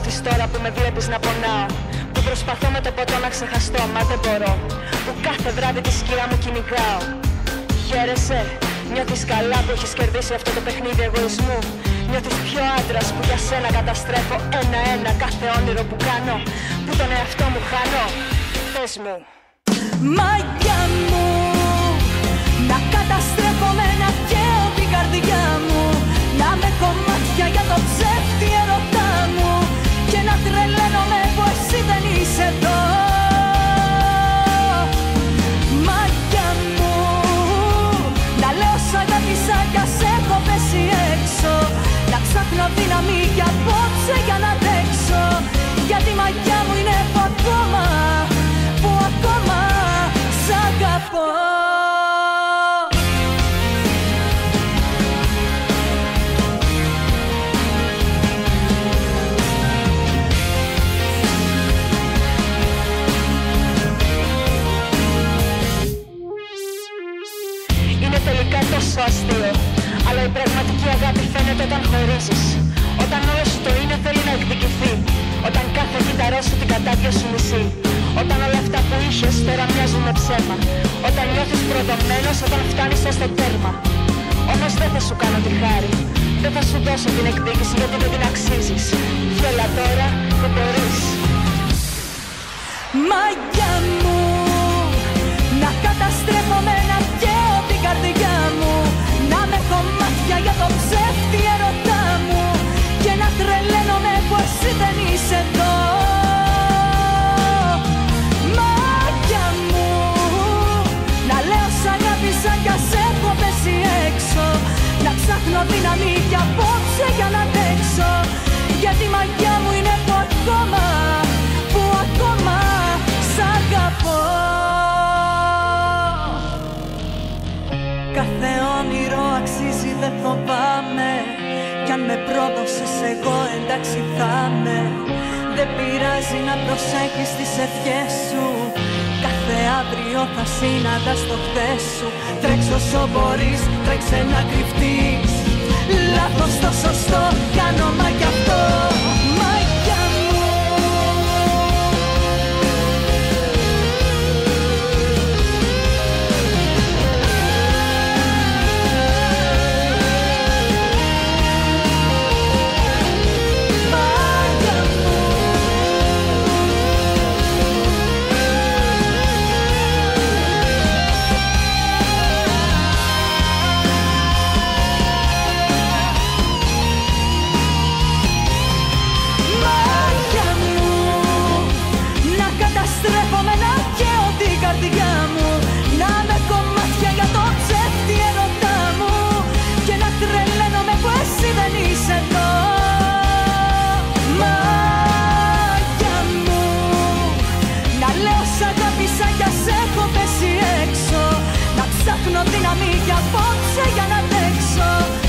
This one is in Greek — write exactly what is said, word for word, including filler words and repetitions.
νιώθεις τώρα που με βλέπεις να πονάω, που προσπαθώ με το ποτό να ξεχαστώ, μα δεν μπορώ, που κάθε βράδυ τη σκιά μου κυνηγάω. Χαίρεσαι, νιώθεις καλά που έχεις κερδίσει αυτό το παιχνίδι εγωισμού? Νιώθεις πιο άντρας που για σένα καταστρέφω ένα-ένα κάθε όνειρο που κάνω, που τον εαυτό μου χάνω? Πες μου. Μαγιά μου, να καταστρέφω με ένα καίω την καρδιά μου, να με κομμάτια για το ψεύτη ερωτά μου και να τρελαίνομαι που εσύ δεν είσαι εδώ. Μαγιά μου, να λέω σ' αγάπησα κι ας έχω πέσει έξω, να ψάχνω δύναμη κι απόψε για να αντέξω, γιατί η μαγιά μου είναι που ακόμα, που ακόμα σ' αγαπώ. Είναι τελικά τόσο αστείο, αλλά η πραγματική αγάπη φαίνεται όταν χωρίζεις, όταν όλο σου το είναι θέλει να εκδικηθεί, όταν κάθε κύτταρό σου την κατάδια σου μισεί, όταν όλα αυτά που είχες τώρα μοιάζουν με ψέμα, όταν νιώθεις προδομένος όταν φτάνεις ως το τέρμα. Όμως δεν θα σου κάνω τη χάρη, δεν θα σου δώσω την εκδίκηση γιατί δεν την αξίζεις. Γέλα τώρα που μπορείς. Μαγιά μου, να καταστρέφω με ένα καίω την καρδιά μου, να με κομμάτια για το ψεύτη ερωτά μου και να τρελαίνομαι που εσύ δεν είσαι εδώ. Μαγιά μου, να λέω σ' αγάπησα κι ας έχω πέσει έξω, να ψάχνω δύναμη κι απόψε για να αντέξω, γιατί η μαγιά μου είναι που ακόμα, που ακόμα σ' αγαπώ. Κάθε όνειρο αξίζει, δεν φοβάμαι, κι αν με πρόδωσες εγώ εντάξει θα με. Δεν πειράζει να προσέχεις τις ευχές σου, κάθε αύριο θα συναντάς το χθες σου. Τρέξε όσο μπορείς, τρέξε να κρυφτείς, λάθος το σωστό κάνω μα κι αυτό. Μαγιά μου, καρδιά μου, να με κομμάτια για το ψεύτη ερωτά μου και να τρελαίνομαι που εσύ δεν είσαι εδώ. Μαγιά μου, να λέω σ' αγάπησα κι ας έχω πέσει έξω, να ψάχνω δύναμη για απόψε για να αντέξω,